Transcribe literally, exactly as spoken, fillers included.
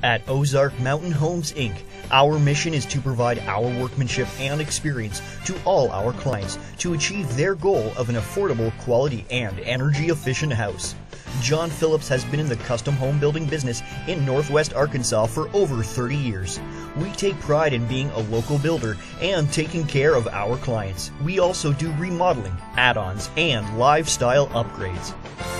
At Ozark Mountain Homes, Incorporated, our mission is to provide our workmanship and experience to all our clients to achieve their goal of an affordable, quality, and energy-efficient house. John Phillips has been in the custom home building business in Northwest Arkansas for over thirty years. We take pride in being a local builder and taking care of our clients. We also do remodeling, add-ons, and lifestyle upgrades.